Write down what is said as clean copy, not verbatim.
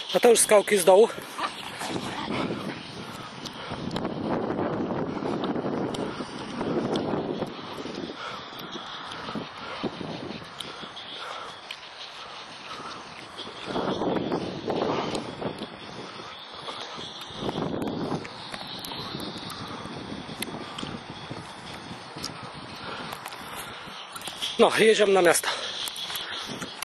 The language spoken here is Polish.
A to już skałki z dołu. No, jedziemy na miasto.